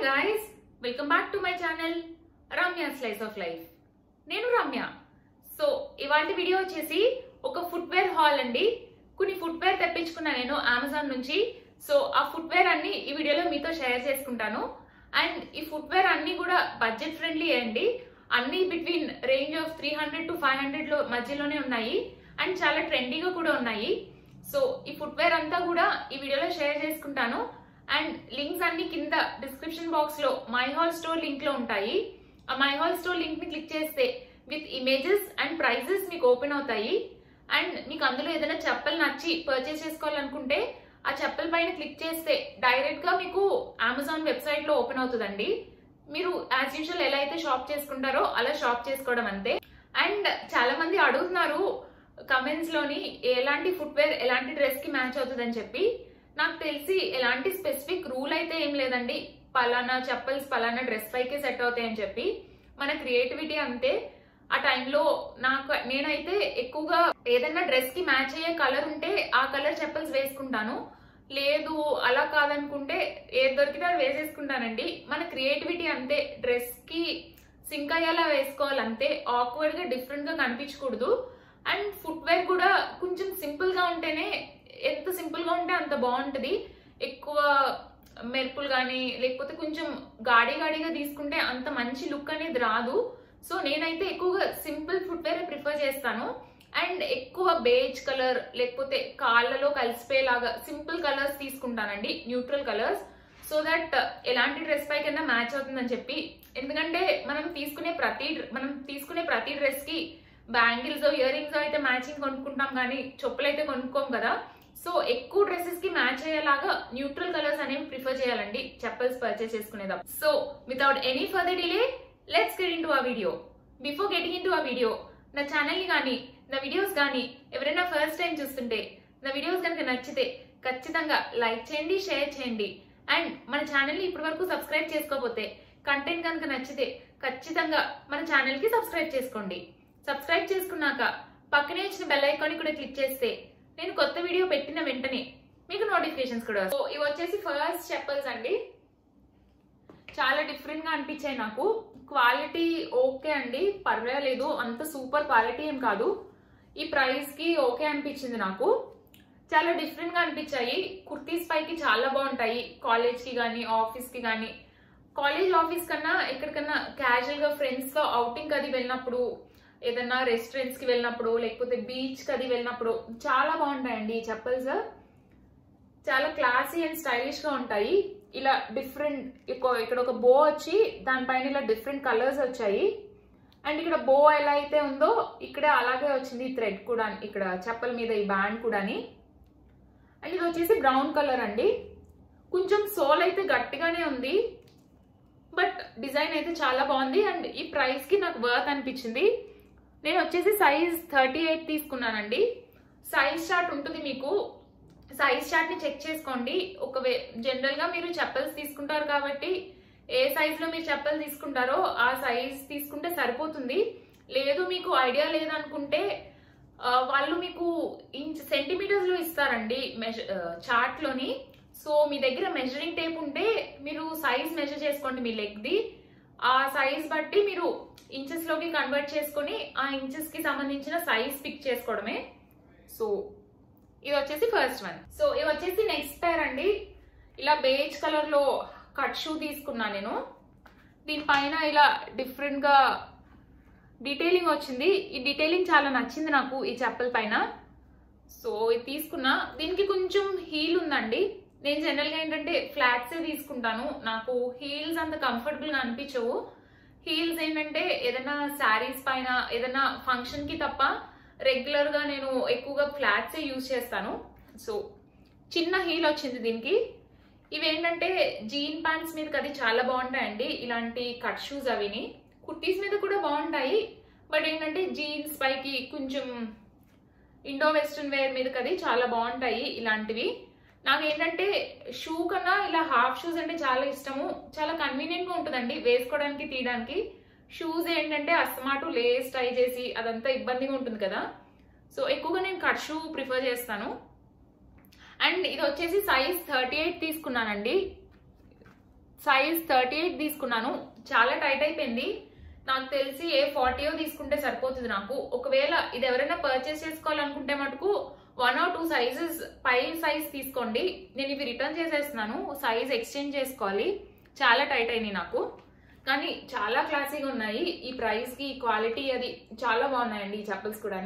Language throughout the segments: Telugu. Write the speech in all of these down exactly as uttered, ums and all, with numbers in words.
guys, welcome back to my channel Ramya Slice of Life. నేను రమ్య. సో ఇవాల్టి వీడియో వచ్చేసి ఒక ఫుట్వేర్ హాల్ అండి. కొన్ని ఫుట్వేర్ తెప్పించుకున్నా నేను అమెజాన్ నుంచి. సో ఆ ఫుట్వేర్ అన్ని ఈ వీడియోలో మీతో షేర్ చేసుకుంటాను. అండ్ ఈ ఫుట్వేర్ అన్ని కూడా బడ్జెట్ ఫ్రెండ్లీ అండి. అన్ని between range of three hundred to five hundred లో మధ్యలోనే ఉన్నాయి. అండ్ చాలా ట్రెండీగా కూడా ఉన్నాయి. సో ఈ ఫుట్వేర్ అంతా కూడా ఈ వీడియోలో షేర్ చేసుకుంటాను. అండ్ లింక్స్ అన్ని కింద డిస్క్రిప్షన్ బాక్స్ లో మై హాల్ స్టోర్ లింక్ లో ఉంటాయి. ఆ మై హాల్ స్టోర్ లింక్ ని క్లిక్ చేస్తే విత్ ఇమేజెస్ అండ్ ప్రైజెస్ మీకు ఓపెన్ అవుతాయి. అండ్ మీకు అందులో ఏదైనా చెప్పలు నచ్చి పర్చేస్ చేసుకోవాలనుకుంటే ఆ చెప్పల పైన క్లిక్ చేస్తే డైరెక్ట్ గా మీకు అమెజాన్ వెబ్సైట్ లో ఓపెన్ అవుతుందండి. మీరు యాజ్ యూజువల్ ఎలా అయితే షాప్ చేసుకుంటారో అలా షాప్ చేసుకోవడం అంతే. అండ్ చాలా మంది అడుగుతున్నారు కమెంట్స్ లోని ఎలాంటి ఫుట్వేర్ ఎలాంటి డ్రెస్ కి మ్యాచ్ అవుతుందని చెప్పి. నాకు తెలిసి ఎలాంటి స్పెసిఫిక్ రూల్ అయితే ఏం లేదండి, పలానా చెప్పల్స్ పలానా డ్రెస్ పైకే సెట్ అవుతాయి అని చెప్పి. మన క్రియేటివిటీ అంతే. ఆ టైంలో నాకు నేనైతే ఎక్కువగా ఏదైనా డ్రెస్ కి మ్యాచ్ అయ్యే కలర్ ఉంటే ఆ కలర్ చెప్పల్స్ వేసుకుంటాను. లేదు అలా కాదనుకుంటే ఏది దొరికితే అది వేసేసుకుంటానండి. మన క్రియేటివిటీ అంతే. డ్రెస్ కి సింక్ అయ్యేలా వేసుకోవాలంతే. ఆక్వర్డ్ గా డిఫరెంట్ గా కనిపించకూడదు. అండ్ ఫుట్వేర్ కూడా కొంచెం సింపుల్ గా ఉంటేనే, ఎంత సింపుల్ గా ఉంటే అంత బాగుంటది. ఎక్కువ మెరుపులు కానీ లేకపోతే కొంచెం గాడి గాడిగా తీసుకుంటే అంత మంచి లుక్ అనేది రాదు. సో నేనైతే ఎక్కువగా సింపుల్ ఫుట్వేర్ ప్రిఫర్ చేస్తాను. అండ్ ఎక్కువ బేజ్ కలర్ లేకపోతే కాళ్ళలో కలిసిపోయేలాగా సింపుల్ కలర్స్ తీసుకుంటానండి, న్యూట్రల్ కలర్స్. సో దట్ ఎలాంటి డ్రెస్ పై కింద మ్యాచ్ అవుతుందని చెప్పి. ఎందుకంటే మనం తీసుకునే ప్రతి మనం తీసుకునే ప్రతి డ్రెస్ కి బ్యాంగిల్స్ ఇయర్ రింగ్స్ అయితే మ్యాచింగ్ కొనుక్కుంటాం కానీ చెప్పులు అయితే కొనుక్కోం కదా. సో ఎక్కువ డ్రెస్సెస్ కి మ్యాచ్ అయ్యేలాగా న్యూట్రల్ కలర్స్ అనేవి ప్రిఫర్ చేయాలండి చెప్పల్స్ పర్చేస్ చేసుకునేటప్పుడు. So without any further delay let's get into ఆ వీడియో. బిఫోర్ గెటింగ్ ఇన్ టు ఆ వీడియో, నా ఛానల్ ని కానీ నా వీడియోస్ కానీ ఎవరైనా ఫస్ట్ టైం చూస్తుంటే నా వీడియోస్ కనుక నచ్చితే ఖచ్చితంగా లైక్ చేయండి, షేర్ చేయండి. అండ్ మన ఛానల్ ని ఇప్పటి వరకు సబ్స్క్రైబ్ చేసుకోకపోతే, కంటెంట్ కనుక నచ్చితే ఖచ్చితంగా మన ఛానల్ కి సబ్స్క్రైబ్ చేసుకోండి. సబ్స్క్రైబ్ చేసుకున్నాక పక్కనే ఇచ్చిన బెల్ ఐకాన్ కూడా క్లిక్ చేస్తే నేను కొత్త వీడియో పెట్టిన వెంటనే మీకు నోటిఫికేషన్స్ కూడా. సో ఇవి వచ్చేసి ఫస్ట్ చెప్పల్స్ అండి. చాలా డిఫరెంట్ గా అనిపించాయి నాకు. క్వాలిటీ ఓకే అండి, పర్వాలేదు, అంత సూపర్ క్వాలిటీ ఏం కాదు. ఈ ప్రైస్ కి ఓకే అనిపించింది నాకు. చాలా డిఫరెంట్ గా అనిపించాయి. కుర్తీస్ పైకి చాలా బాగుంటాయి, కాలేజ్ కి కానీ ఆఫీస్ కి కానీ. కాలేజ్ ఆఫీస్ కన్నా ఎక్కడికన్నా క్యాజువల్ గా ఫ్రెండ్స్ తో అవుటింగ్ అది వెళ్ళినప్పుడు, ఏదన్నా రెస్టారెంట్స్ కి వెళ్ళినప్పుడు లేకపోతే బీచ్ కి అది వెళ్ళినప్పుడు చాలా బాగుంటాయండి ఈ చెప్పల్స్. చాలా క్లాసీ అండ్ స్టైలిష్ గా ఉంటాయి. ఇలా డిఫరెంట్ ఇక్కడ ఒక బో వచ్చి దానిపైన ఇలా డిఫరెంట్ కలర్స్ వచ్చాయి. అండ్ ఇక్కడ బో ఎలా అయితే ఉందో ఇక్కడ అలాగే వచ్చింది థ్రెడ్ కూడా, ఇక్కడ చెప్పల మీద ఈ బ్యాండ్ కూడాని. అండ్ ఇది వచ్చేసి బ్రౌన్ కలర్ అండి. కొంచెం సోల్ అయితే గట్టిగానే ఉంది, బట్ డిజైన్ అయితే చాలా బాగుంది. అండ్ ఈ ప్రైస్ కి నాకు వర్త్ అనిపించింది. నేను వచ్చేసి సైజ్ థర్టీ ఎయిట్ తీసుకున్నానండి. సైజ్ చార్ట్ ఉంటుంది మీకు, సైజ్ చార్ట్ ని చెక్ చేసుకోండి. ఒకవే జనరల్ గా మీరు చెప్పల్స్ తీసుకుంటారు కాబట్టి ఏ సైజ్ లో మీరు చెప్పలు తీసుకుంటారో ఆ సైజ్ తీసుకుంటే సరిపోతుంది. లేదు మీకు ఐడియా లేదనుకుంటే వాళ్ళు మీకు ఇంచ్ సెంటీమీటర్స్ లో ఇస్తారండి చార్ట్ లోని. సో మీ దగ్గర మెజరింగ్ టేప్ ఉంటే మీరు సైజ్ మెజర్ చేసుకోండి మీ లెగ్ ది. ఆ సైజ్ బట్టి మీరు ఇంచెస్ లోకి కన్వర్ట్ చేసుకొని ఆ ఇంచెస్ కి సంబంధించిన సైజ్ పిక్ చేసుకోవడమే. సో ఇది వచ్చేసి ఫస్ట్ వన్. సో ఇది వచ్చేసి నెక్స్ట్ పేర్ అండి. ఇలా బేజ్ కలర్ లో కట్ షూ తీసుకున్నా నేను. దీనిపైన ఇలా డిఫరెంట్ గా డీటెయిలింగ్ వచ్చింది. ఈ డీటెయిలింగ్ చాలా నచ్చింది నాకు ఈ చెప్పల పైన. సో ఇది తీసుకున్నా. దీనికి కొంచెం హీల్ ఉందండి. నేను జనరల్ గా ఏంటంటే ఫ్లాట్స్ ఏ తీసుకుంటాను, నాకు హీల్స్ అంత కంఫర్టబుల్ గా అనిపించవు. హీల్స్ ఏంటంటే ఏదైనా శారీస్ పైన ఏదైనా ఫంక్షన్ కి తప్ప రెగ్యులర్ గా నేను ఎక్కువగా ఫ్లాట్స్ ఏ యూజ్ చేస్తాను. సో చిన్న హీల్ వచ్చింది దీనికి. ఇవేంటంటే జీన్ ప్యాంట్స్ మీద అది చాలా బాగుంటాయండి ఇలాంటి కట్ షూస్. అవిని కుర్తీస్ మీద కూడా బాగుంటాయి, బట్ ఏంటంటే జీన్స్ పైకి కొంచెం ఇండో వెస్ట్రన్ వేర్ మీద అది చాలా బాగుంటాయి ఇలాంటివి. నాకు ఏంటంటే షూ కన్నా ఇలా హాఫ్ షూస్ అంటే చాలా ఇష్టము. చాలా కన్వీనియంట్ గా ఉంటుందండి వేసుకోవడానికి తీయడానికి. షూస్ ఏంటంటే అస్తమాటు లేస్ టై చేసి అదంతా ఇబ్బందిగా ఉంటుంది కదా. సో ఎక్కువగా నేను కట్ షూ ప్రిఫర్ చేస్తాను. అండ్ ఇది వచ్చేసి సైజ్ థర్టీ ఎయిట్ తీసుకున్నానండి. సైజ్ థర్టీ ఎయిట్ తీసుకున్నాను. చాలా టైట్ అయిపోయింది. నాకు తెలిసి ఏ ఫార్టీయో తీసుకుంటే సరిపోతుంది నాకు. ఒకవేళ ఇది ఎవరైనా పర్చేస్ చేసుకోవాలనుకుంటే మటుకు వన్ ఆర్ టూ సైజెస్ పై సైజ్ తీసుకోండి. నేను ఇవి రిటర్న్ చేసేస్తున్నాను, సైజ్ ఎక్స్చేంజ్ చేసుకోవాలి. చాలా టైట్ అయినాయి నాకు, కానీ చాలా క్లాసీగా ఉన్నాయి. ఈ ప్రైస్ కి క్వాలిటీ అది చాలా బాగున్నాయండి ఈ చెప్పల్స్ కూడా.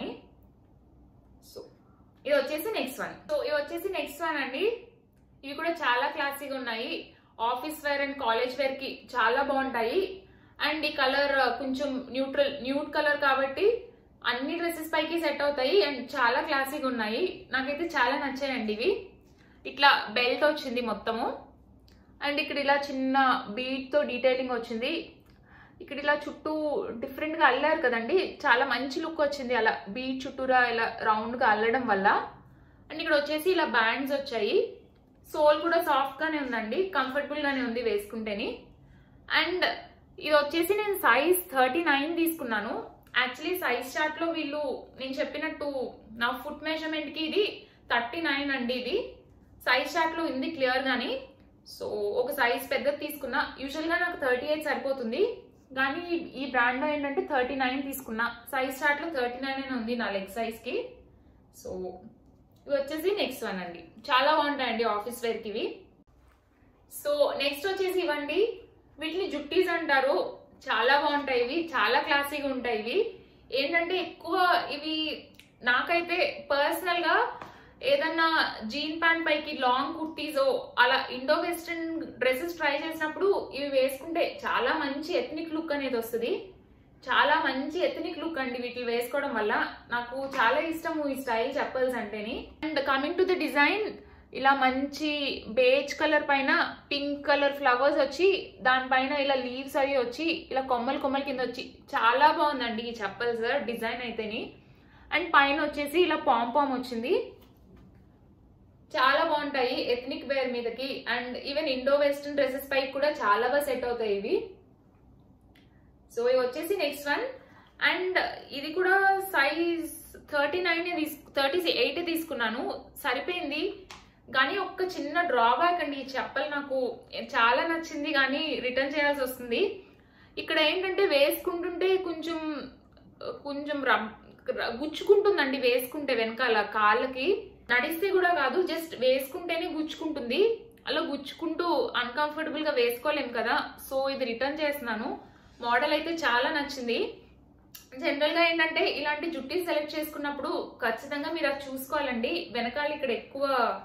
సో ఇది వచ్చేసి నెక్స్ట్ వన్. సో ఇది వచ్చేసి నెక్స్ట్ వన్ అండి. ఇవి కూడా చాలా క్లాసీగా ఉన్నాయి. Office wear and college wear కి చాలా బాగుంటాయి. అండ్ ఈ కలర్ కొంచెం న్యూట్రల్ న్యూట్ కలర్ కాబట్టి అన్ని డ్రెస్సెస్ పైకి సెట్ అవుతాయి అండ్ చాలా క్లాసీగా ఉన్నాయి. నాకైతే చాలా నచ్చాయండి ఇవి. ఇట్లా బెల్ట్ వచ్చింది మొత్తము అండ్ ఇక్కడ ఇలా చిన్న బీట్ తో డీటెయిలింగ్ వచ్చింది. ఇక్కడ ఇలా చుట్టూ డిఫరెంట్ గా అల్లారు కదండి, చాలా మంచి లుక్ వచ్చింది అలా బీట్ చుట్టూరా ఇలా రౌండ్ గా అల్లడం వల్ల. అండ్ ఇక్కడ వచ్చేసి ఇలా బ్యాండ్స్ వచ్చాయి. సోల్ కూడా సాఫ్ట్ గానే ఉందండి, కంఫర్టబుల్ గానే ఉంది వేసుకుంటేని. అండ్ ఇది వచ్చేసి నేను సైజ్ థర్టీ నైన్ తీసుకున్నాను. యాక్చువల్లీ సైజ్ చార్ట్ లో వీళ్ళు నేను చెప్పినట్టు నా ఫుట్ మెజర్మెంట్ కి ఇది థర్టీ నైన్ అండి. ఇది సైజ్ చార్ట్ లో ఉంది క్లియర్ గానీ. సో ఒక సైజ్ పెద్దది తీసుకున్నా. యూజువల్ గా నాకు థర్టీ ఎయిట్ సరిపోతుంది, కానీ ఈ బ్రాండ్ లో ఏంటంటే థర్టీ నైన్ తీసుకున్నా. సైజ్ చార్ట్ లో థర్టీ నైన్ అని ఉంది నా లెగ్ సైజ్ కి. సో ఇవి వచ్చేసి నెక్స్ట్ వన్ అండి. చాలా బాగుంటాయండి ఆఫీస్ వేర్ కి ఇవి. సో నెక్స్ట్ వచ్చేసి ఇవ్వండి, వీటిని జుట్టీస్ అంటారు. చాలా బాగుంటాయి ఇవి, చాలా క్లాసీగా ఉంటాయి ఇవి. ఏంటంటే ఎక్కువ ఇవి నాకైతే పర్సనల్ గా ఏదన్నా జీన్ ప్యాంట్ పైకి లాంగ్ కుర్తీసో అలా ఇండో వెస్ట్రన్ డ్రెస్సెస్ ట్రై చేసినప్పుడు ఇవి వేసుకుంటే చాలా మంచి ఎథనిక్ లుక్ అనేది వస్తుంది. చాలా మంచి ఎథనిక్ లుక్ అండి వీటిని వేసుకోవడం వల్ల. నాకు చాలా ఇష్టము ఈ స్టైల్ చెప్పల్స్ అంటేని. And coming to the design, ఇలా మంచి బేజ్ కలర్ పైన పింక్ కలర్ ఫ్లవర్స్ వచ్చి దానిపైన ఇలా లీవ్స్ అవి వచ్చి ఇలా కొమ్మలు కొమ్మల కింద వచ్చి చాలా బాగుందండి ఈ చెప్పల్స్ డిజైన్ అయితేని. అండ్ పైన వచ్చేసి ఇలా పామ్ పామ్ వచ్చింది. చాలా బాగుంటాయి ఎథనిక్ వేర్ మీదకి. And even Indo western dresses పైకి కూడా చాలా బాగా సెట్ అవుతాయి ఇవి. సో ఇవి వచ్చేసి నెక్స్ట్ వన్. అండ్ ఇది కూడా size thirty nine thirty eight తీసుకున్నాను, సరిపోయింది. కానీ ఒక్క చిన్న డ్రాబ్యాక్ అండి, ఈ చెప్పల్ నాకు చాలా నచ్చింది కానీ రిటర్న్ చేయాల్సి వస్తుంది. ఇక్కడ ఏంటంటే వేసుకుంటుంటే కొంచెం కొంచెం గుచ్చుకుంటుందండి వేసుకుంటే వెనకాల కాళ్ళకి. నడిస్తే కూడా కాదు, జస్ట్ వేసుకుంటేనే గుచ్చుకుంటుంది. అలా గుచ్చుకుంటూ అన్కంఫర్టబుల్ గా వేసుకోలేము కదా. సో ఇది రిటర్న్ చేస్తున్నాను. మోడల్ అయితే చాలా నచ్చింది. జనరల్ గా ఏంటంటే ఇలాంటి జుట్టి సెలెక్ట్ చేసుకున్నప్పుడు ఖచ్చితంగా మీరు అది చూసుకోవాలండి. వెనకాల ఇక్కడ ఎక్కువ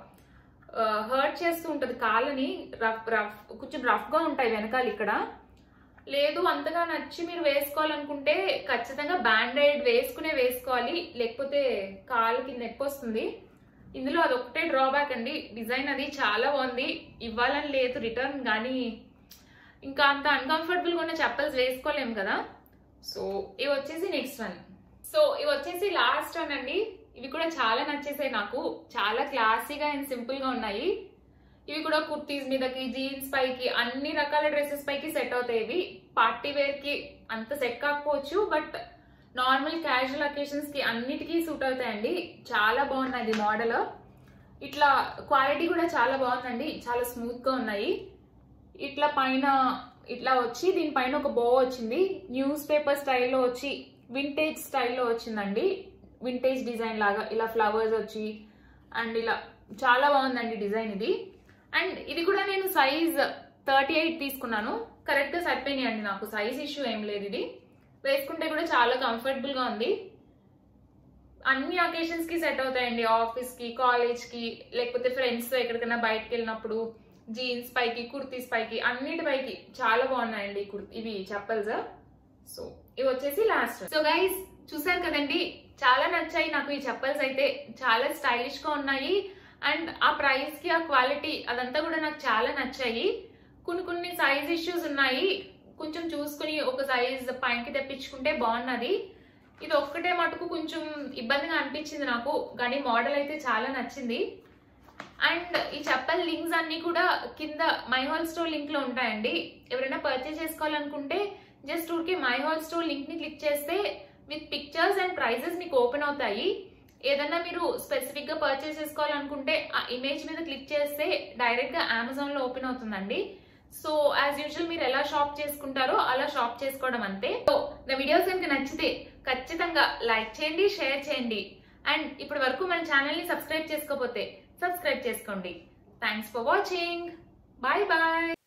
హర్ట్ చేస్తూ ఉంటది కాళ్ళని, రఫ్ రఫ్ కొంచెం రఫ్ గా ఉంటాయి వెనకాల ఇక్కడ. లేదు అంతగా నచ్చి మీరు వేసుకోవాలనుకుంటే ఖచ్చితంగా బ్యాండెడ్ వేసుకునే వేసుకోవాలి, లేకపోతే కాళ్ళకి నొప్పి వస్తుంది. ఇందులో అదొకటే డ్రాబ్యాక్ అండి. డిజైన్ అది చాలా బాగుంది, ఇవ్వాలని లేదు రిటర్న్, కానీ ఇంకా అంత అన్కంఫర్టబుల్ గా ఉన్న చెప్పల్స్ వేసుకోలేము కదా. సో ఇవి వచ్చేసి నెక్స్ట్ వన్. సో ఇవి వచ్చేసి లాస్ట్ వన్ అండి. ఇవి కూడా చాలా నచ్చేసాయి నాకు, చాలా క్లాసీగా అండ్ సింపుల్ గా ఉన్నాయి. ఇవి కూడా కుర్తీస్ మీదకి, జీన్స్ పైకి, అన్ని రకాల డ్రెస్సెస్ పైకి సెట్ అవుతాయి. ఇవి పార్టీ వేర్ కి అంత సెట్ కాకపోవచ్చు, బట్ నార్మల్ క్యాజువల్ అకేషన్స్ కి అన్నిటికీ సూట్ అవుతాయండి. చాలా బాగున్నాయి మోడల్. ఇట్లా క్వాలిటీ కూడా చాలా బాగుందండి, చాలా స్మూత్ గా ఉన్నాయి. ఇట్లా పైన ఇట్లా వచ్చి దీనిపైన ఒక బో వచ్చింది, న్యూస్ పేపర్ స్టైల్లో వచ్చి వింటేజ్ స్టైల్లో వచ్చిందండి. వింటేజ్ డిజైన్ లాగా ఇలా ఫ్లవర్స్ వచ్చి అండ్ ఇలా చాలా బాగుందండి డిజైన్ ఇది. అండ్ ఇది కూడా నేను సైజ్ థర్టీ ఎయిట్ తీసుకున్నాను, కరెక్ట్ గా సరిపోయినాయి అండి నాకు, సైజ్ ఇష్యూ ఏం లేదు. ఇది వేసుకుంటే కూడా చాలా కంఫర్టబుల్ గా ఉంది. అన్ని అకేషన్స్ కి సెట్ అవుతాయండి, ఆఫీస్ కి, కాలేజ్ కి, లేకపోతే ఫ్రెండ్స్ తో ఎక్కడికైనా బయటకు వెళ్ళినప్పుడు జీన్స్ పైకి, కుర్తీస్ పైకి, అన్నిటి పైకి చాలా బాగున్నాయండి ఇవి చెప్పల్స్. సో ఇవి వచ్చేసి లాస్ట్. సో గైస్ చూసారు కదండి, చాలా నచ్చాయి నాకు ఈ చెప్పల్స్ అయితే. చాలా స్టైలిష్ గా ఉన్నాయి అండ్ ఆ ప్రైస్ కి ఆ క్వాలిటీ అదంతా కూడా నాకు చాలా నచ్చాయి. కొన్ని కొన్ని సైజ్ ఇష్యూస్ ఉన్నాయి, కొంచెం చూసుకుని ఒక సైజ్ పైకి తెప్పించుకుంటే బాగున్నది. ఇది ఒక్కటే మటుకు కొంచెం ఇబ్బందిగా అనిపించింది నాకు, కానీ మోడల్ అయితే చాలా నచ్చింది. అండ్ ఈ చెప్పల్ లింక్స్ అన్ని కూడా కింద మై హోల్ స్టోర్ లింక్ లో ఉంటాయండి. ఎవరైనా పర్చేస్ చేసుకోవాలనుకుంటే జస్ట్ ఊరికి మై హోల్ స్టోర్ లింక్ ని క్లిక్ చేస్తే విత్ పిక్చర్స్ అండ్ ప్రైజెస్ మీకు ఓపెన్ అవుతాయి. ఏదన్నా మీరు స్పెసిఫిక్ గా పర్చేస్ చేసుకోవాలనుకుంటే ఆ ఇమేజ్ మీద క్లిక్ చేస్తే డైరెక్ట్ గా అమెజాన్ లో ఓపెన్ అవుతుందండి. సో యాజ్ యూజువల్ మీరు ఎలా షాప్ చేసుకుంటారో అలా షాప్ చేసుకోవడం అంతే. సో నా వీడియోస్ కనుక నచ్చితే ఖచ్చితంగా లైక్ చేయండి, షేర్ చేయండి. అండ్ ఇప్పటి వరకు మన ఛానల్ ని సబ్స్క్రైబ్ చేసుకోకపోతే సబ్స్క్రైబ్ చేసుకోండి. Thanks for watching. Bye bye.